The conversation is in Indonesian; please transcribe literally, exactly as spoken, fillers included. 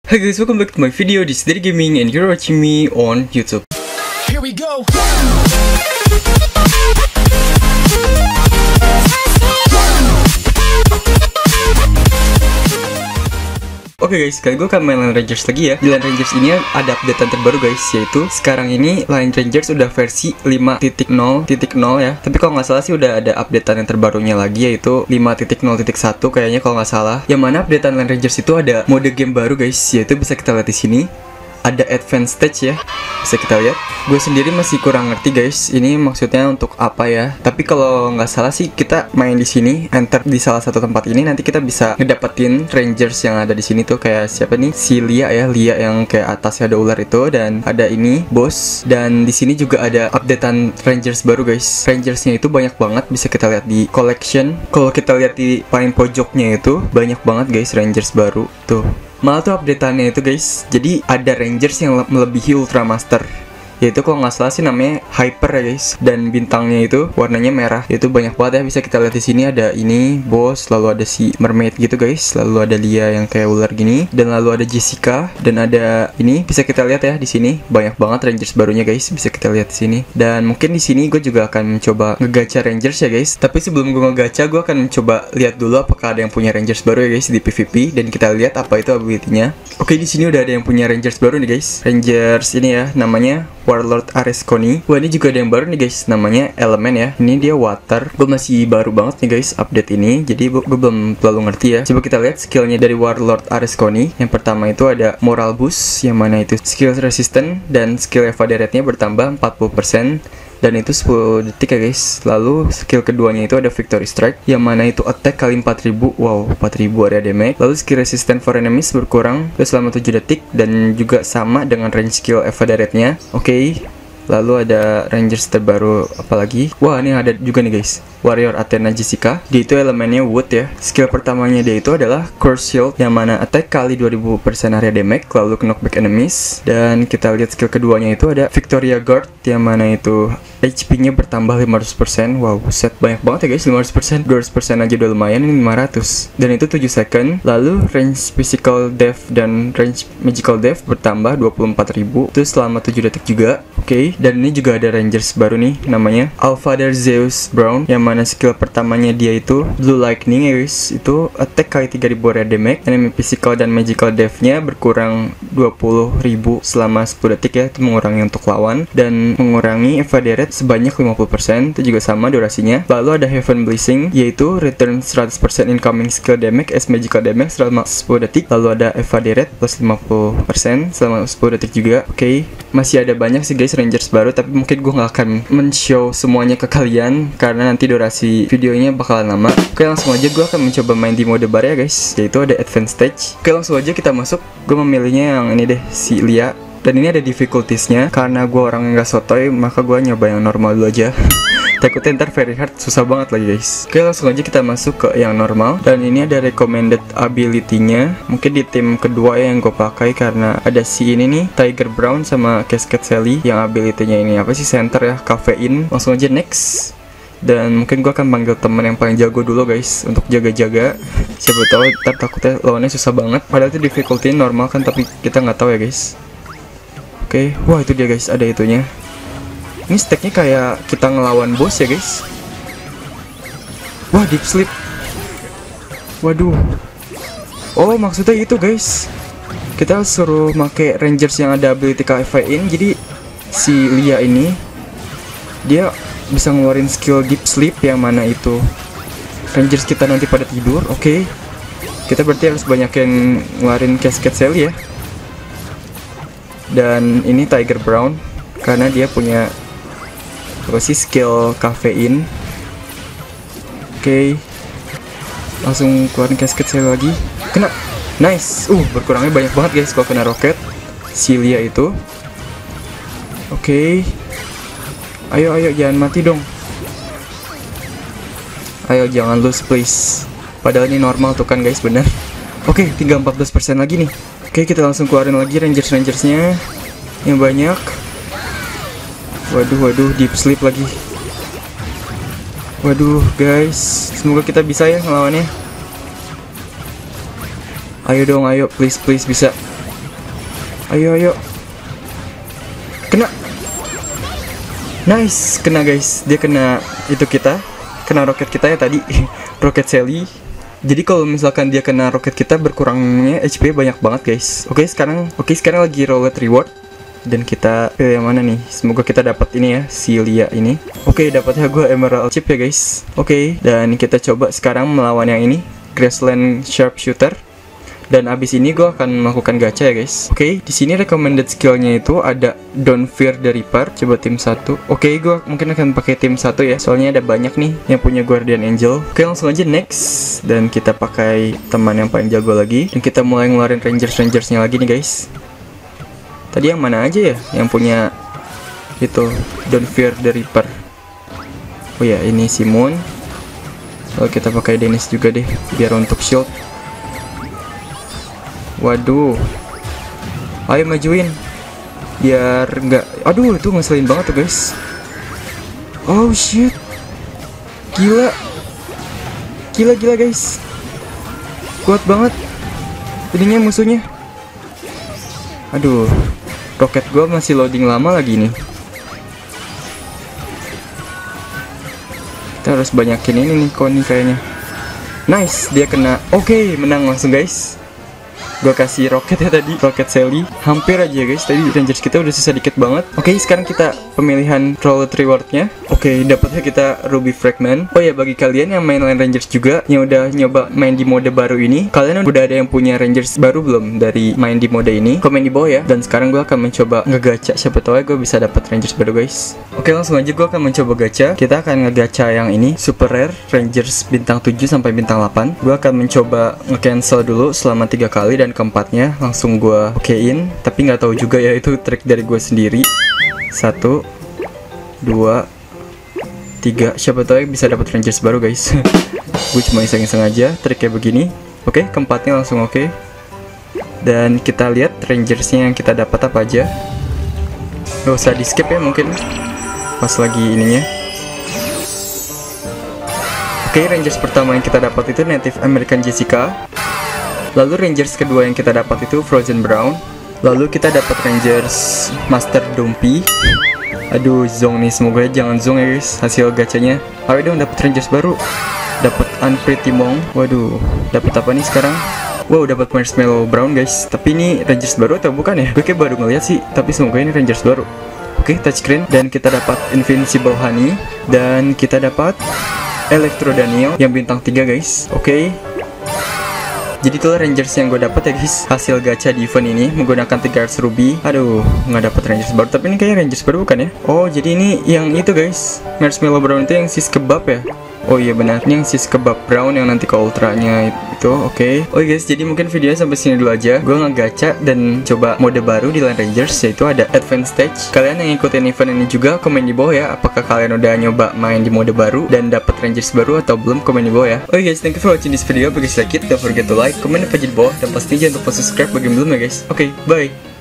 Hi guys, welcome back to my video. This is Daddy Gaming and you're watching me on YouTube. Here we go. Oke okay guys, kali gue akan main Line Rangers lagi ya. Di Line Rangers ini ada updatean terbaru guys, yaitu sekarang ini Line Rangers udah versi lima titik nol titik nol ya. Tapi kalau nggak salah sih udah ada updatean yang terbarunya lagi, yaitu lima titik nol titik satu kayaknya kalau nggak salah. Yang mana updatean Line Rangers itu ada mode game baru guys, yaitu bisa kita lihat di sini. Ada advance stage ya, bisa kita lihat. Gue sendiri masih kurang ngerti guys, ini maksudnya untuk apa ya. Tapi kalau nggak salah sih kita main di sini, enter di salah satu tempat ini, nanti kita bisa ngedapetin Rangers yang ada di sini tuh. Kayak siapa nih, si Lia ya, Lia yang kayak atasnya ada ular itu, dan ada ini bos. Dan di sini juga ada updatean Rangers baru guys. Rangersnya itu banyak banget, bisa kita lihat di collection. Kalau kita lihat di paling pojoknya itu banyak banget guys Rangers baru tuh. Malah tuh updateannya itu guys, jadi ada Rangers yang melebihi Ultra Master, yaitu kalau nggak salah sih namanya Hyper ya guys. Dan bintangnya itu warnanya merah. Itu banyak banget ya, bisa kita lihat di sini. Ada ini bos, lalu ada si Mermaid gitu guys, lalu ada Lia yang kayak ular gini, dan lalu ada Jessica, dan ada ini bisa kita lihat ya di sini. Banyak banget Rangers barunya guys, bisa kita lihat di sini. Dan mungkin di sini gue juga akan mencoba ngegacha Rangers ya guys. Tapi sebelum gue ngegacha, gue akan mencoba lihat dulu apakah ada yang punya Rangers baru ya guys di P V P, dan kita lihat apa itu ability-nya. Oke, di sini udah ada yang punya Rangers baru nih guys. Rangers ini ya, namanya Warlord Aresconi. Wah, ini juga ada yang baru nih guys, namanya Elemen ya. Ini dia water. Gue masih baru banget nih guys update ini, jadi gue belum terlalu ngerti ya. Coba kita lihat skillnya dari Warlord Aresconi. Yang pertama itu ada Moral Boost, yang mana itu skill resistant, dan skill evade rate-nya bertambah empat puluh persen, dan itu sepuluh detik ya guys. Lalu skill keduanya itu ada Victory Strike, yang mana itu attack kali empat ribu. Wow, empat ribu area damage. Lalu skill resistant for enemies berkurang selama tujuh detik, dan juga sama dengan range skill evade rate-nya. Oke, okay. Lalu ada Rangers terbaru apalagi. Wah, ini ada juga nih guys, Warrior Athena Jessica. Dia itu elemennya wood ya. Skill pertamanya dia itu adalah Curse Shield, yang mana attack kali dua ribu persen area damage, lalu knockback enemies. Dan kita lihat skill keduanya itu ada Victoria Guard, yang mana itu H P-nya bertambah lima ratus persen. Wow, set banyak banget ya guys, lima ratus persen. dua ratus persen aja udah lumayan, ini lima ratus. Dan itu tujuh second. Lalu range physical def dan range magical def bertambah dua puluh empat ribu. Itu selama tujuh detik juga. Oke, okay. Dan ini juga ada Rangers baru nih, namanya Alphader Zeus Brown, yang mana skill pertamanya dia itu Blue Lightning ya guys. Itu attack kali tiga ribu area damage, enemy physical dan magical def-nya berkurang dua puluh ribu selama sepuluh detik ya. Itu mengurangi untuk lawan, dan mengurangi evade rate sebanyak lima puluh persen. Itu juga sama durasinya. Lalu ada Heaven Blessing, yaitu return seratus persen incoming skill damage as magical damage selama sepuluh detik. Lalu ada evade rate plus lima puluh persen selama sepuluh detik juga. Oke, okay. Masih ada banyak sih guys Rangers baru, tapi mungkin gue gak akan men-show semuanya ke kalian karena nanti durasi videonya bakalan lama. Oke, langsung aja gue akan mencoba main di mode bar ya guys, yaitu ada advance stage. Oke, langsung aja kita masuk. Gue memilihnya yang ini deh, si Lia. Dan ini ada difficultiesnya, karena gue orang yang gak sotoy, maka gue nyoba yang normal dulu aja. Takutnya ntar very hard, susah banget lagi guys. Oke, langsung aja kita masuk ke yang normal. Dan ini ada recommended ability-nya. Mungkin di tim kedua ya yang gue pakai, karena ada si ini nih, Tiger Brown sama Cascade Sally. Yang ability-nya ini apa sih, center ya, Caffeine. Langsung aja next. Dan mungkin gue akan panggil temen yang paling jago dulu guys, untuk jaga-jaga. Siapa tahu ntar takutnya lawannya susah banget. Padahal itu difficulty normal kan, tapi kita nggak tahu ya guys. Oke, wah itu dia guys, ada itunya. Ini stacknya kayak kita ngelawan bos ya guys. Wah, deep sleep. Waduh. Oh, maksudnya itu guys, kita suruh make Rangers yang ada ability Caffeine. Jadi si Lia ini dia bisa ngeluarin skill deep sleep, yang mana itu Rangers kita nanti pada tidur. Oke, okay. Kita berarti harus banyakin ngeluarin Cascade Sally ya. Dan ini Tiger Brown, karena dia punya apa sih, skill Caffeine. Oke, okay. Langsung keluarin Cascade Sally lagi. Kena. Nice. Uh, berkurangnya banyak banget guys kalau kena roket si Lia itu. Oke, okay. Ayo ayo jangan mati dong. Ayo jangan lose please. Padahal ini normal tuh kan guys, bener. Oke, okay, tinggal empat belas persen lagi nih. Oke, okay, kita langsung keluarin lagi Rangers-Rangersnya yang banyak. Waduh, waduh, deep sleep lagi. Waduh, guys, semoga kita bisa ya ngelawannya. Ayo dong, ayo, please, please bisa. Ayo ayo. Kena. Nice, kena guys. Dia kena itu kita. Kena roket kita ya tadi. Roket Sally. Jadi kalau misalkan dia kena roket kita, berkurangnya H P banyak banget guys. Oke sekarang, oke sekarang lagi roulette reward. Dan kita pilih yang mana nih? Semoga kita dapat ini ya, si Lia ini. Oke, dapatnya gue emerald chip ya guys. Oke, dan kita coba sekarang melawan yang ini, Grassland Sharpshooter. Dan abis ini gue akan melakukan gacha ya guys. Oke, di sini recommended skillnya itu ada Don't Fear the Reaper. Coba tim satu. Oke, gue mungkin akan pakai tim satu ya. Soalnya ada banyak nih yang punya Guardian Angel. Oke, langsung aja next. Dan kita pakai teman yang paling jago lagi. Dan kita mulai ngeluarin Rangers-Rangersnya lagi nih guys. Tadi yang mana aja ya yang punya itu Don't Fear the Reaper? Oh ya, ini si Moon. Lalu kita pakai Dennis juga deh biar untuk shield. Waduh, ayo majuin biar nggak, aduh itu ngeselin banget tuh guys. Oh shit, gila gila gila guys, kuat banget ininya musuhnya. Aduh, roket gua masih loading lama lagi nih. Kita harus banyakin ini nih Connie kayaknya. Nice, dia kena. Oke, okay, menang langsung guys. Gue kasih roket ya tadi, roket Sally. Hampir aja guys, tadi Rangers kita udah sisa dikit banget. Oke, okay, sekarang kita pemilihan roulette rewardnya. Oke, okay, dapatnya kita Ruby Fragment. Oh ya, bagi kalian yang main Line Rangers juga, yang udah nyoba main di mode baru ini, kalian udah ada yang punya Rangers baru belum dari main di mode ini? Komen di bawah ya. Dan sekarang gue akan mencoba ngegacha, siapa tahu ya gue bisa dapat Rangers baru guys. Oke, okay, langsung aja gue akan mencoba gacha. Kita akan ngegacha yang ini, Super Rare Rangers bintang tujuh sampai bintang delapan. Gue akan mencoba nge-cancel dulu selama tiga kali, dan keempatnya langsung gue okein. Tapi nggak tahu juga ya, itu trik dari gue sendiri. Satu, dua, tiga. Siapa tahu ya bisa dapat Rangers baru guys. Gue cuma iseng-iseng aja trik kayak begini. Oke, keempatnya langsung oke. Dan kita lihat Rangersnya yang kita dapat apa aja. Gak usah di skip ya mungkin pas lagi ininya. Oke, Rangers pertama yang kita dapat itu Native American Jessica. Lalu Rangers kedua yang kita dapat itu Frozen Brown. Lalu kita dapat Rangers Master Dumpy. Aduh, zong nih, semoga jangan zong ya guys hasil gacanya. Ayo dong dapat Rangers baru. Dapat Unpretty Monk. Waduh, dapat apa nih sekarang? Wow, dapat Marshmallow Brown guys. Tapi ini Rangers baru atau bukan ya? Gue kayak baru ngeliat sih, tapi semoga ini Rangers baru. Oke, touchscreen. Dan kita dapat Invincible Honey. Dan kita dapat Electro Daniel yang bintang tiga guys. Oke, jadi itulah Rangers yang gue dapat ya guys, hasil gacha di event ini menggunakan tiga ratus ruby. Aduh, nggak dapat Rangers baru, tapi ini kayaknya Rangers baru bukan ya? Oh, jadi ini yang itu guys, Marshmallow Brown itu yang sis kebab ya? Oh iya benar, ini yang sis kebab brown yang nanti ke ultranya itu. Oke, okay. Oke guys, jadi mungkin videonya sampai sini dulu aja. Gue ngegacha dan coba mode baru di Line Rangers, yaitu ada Advanced Stage. Kalian yang ngikutin event ini juga komen di bawah ya, apakah kalian udah nyoba main di mode baru dan dapat Rangers baru atau belum, komen di bawah ya. Oke okay guys, thank you for watching this video. Bagi like it, don't forget to like, comment apa aja di bawah, dan pasti jangan lupa subscribe bagi yang belum ya guys. Oke, okay, bye.